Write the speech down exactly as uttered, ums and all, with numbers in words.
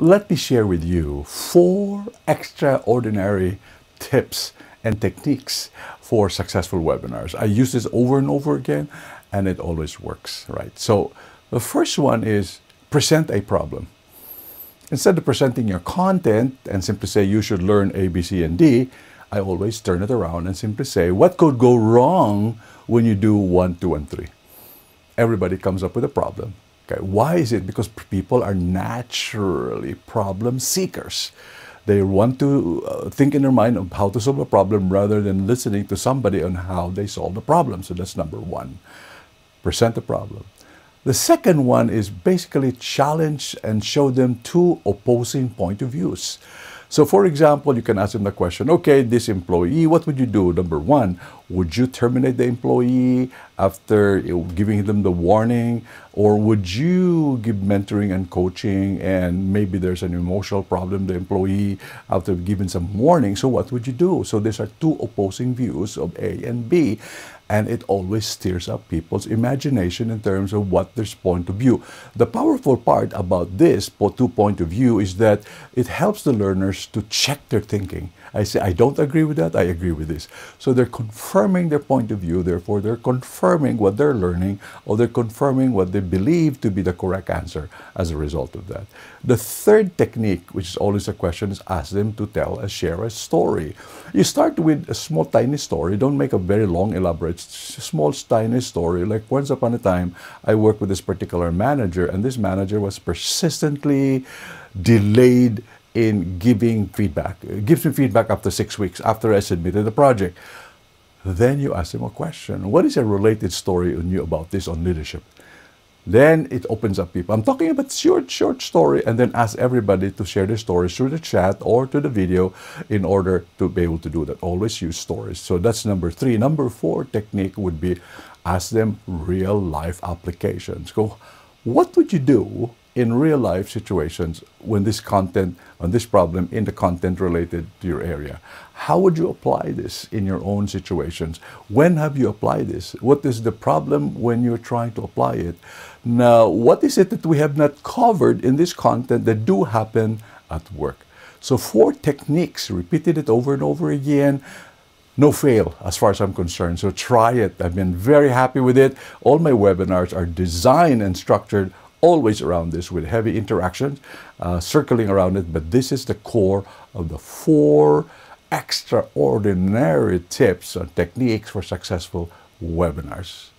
let me share with you four extraordinary tips and techniques for successful webinars. I use this over and over again, and it always works, right? So the first one is present a problem. Instead of presenting your content and simply say you should learn A, B, C, and D, I always turn it around and simply say what could go wrong when you do one, two, and three. Everybody comes up with a problem. Okay, why is it? Because people are naturally problem seekers. They want to uh, think in their mind of how to solve a problem rather than listening to somebody on how they solve the problem. So that's number one. Present the problem. The second one is basically challenge and show them two opposing point of views. So for example, you can ask them the question, okay, this employee, what would you do? Number one, would you terminate the employee after giving them the warning? Or would you give mentoring and coaching and maybe there's an emotional problem, the employee, after giving some warning? So what would you do? So these are two opposing views of A and B. And it always stirs up people's imagination in terms of what their point of view. The powerful part about this two point of view is that it helps the learners to check their thinking. I say, I don't agree with that, I agree with this. So they're confirming their point of view, therefore they're confirming what they're learning, or they're confirming what they believe to be the correct answer as a result of that. The third technique, which is always a question, is ask them to tell and share a story. You start with a small, tiny story. Don't make a very long, elaborate, small, tiny story. Like once upon a time, I worked with this particular manager, and this manager was persistently delayed in giving feedback. It gives me feedback after six weeks, after I submitted the project. Then you ask them a question. What is a related story on you about this on leadership? Then it opens up people. I'm talking about short, short story, and then ask everybody to share their stories through the chat or to the video in order to be able to do that. Always use stories. So that's number three. Number four technique would be ask them real life applications. Go, what would you do in real life situations when this content, on this problem in the content related to your area? How would you apply this in your own situations? When have you applied this? What is the problem when you're trying to apply it? Now, what is it that we have not covered in this content that do happen at work? So four techniques, repeated it over and over again. No fail as far as I'm concerned. So try it. I've been very happy with it. All my webinars are designed and structured always around this with heavy interactions, uh, circling around it. But this is the core of the four extraordinary tips and techniques for successful webinars.